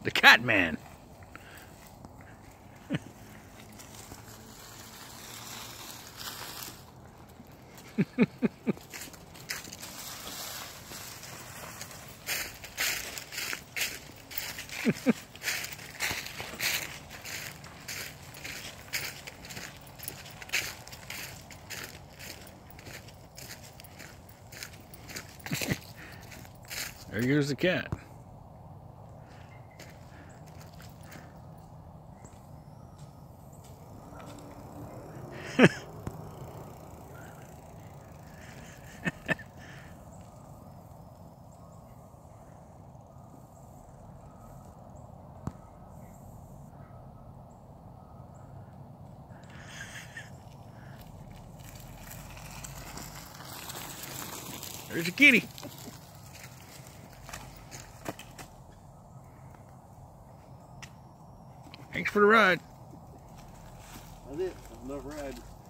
The Cat Man. There goes the cat. There's a kitty. Thanks for the ride. That's it. Enough ride.